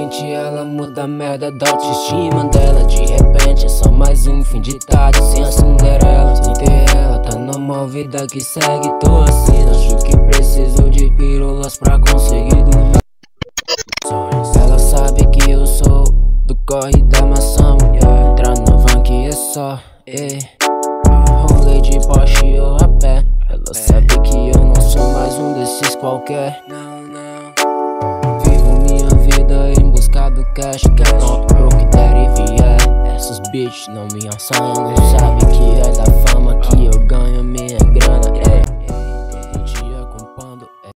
repente ela muda a merda da autoestima dela. De repente é só mais um fim de tarde sem a Cinderela. Sem ter ela, tá numa vida que segue, tô assim. Acho que preciso de pílulas pra conseguir dormir. Ela sabe que eu sou do corre da maçã, entrar na van que é só rolê de Porsche ou a pé. Ela sabe que eu não sou mais um desses qualquer. Vivo minha vida em busca do cash, pro que der e vier. Essas bitches não me assanham, não sabe que é da fama que eu ganho mesmo.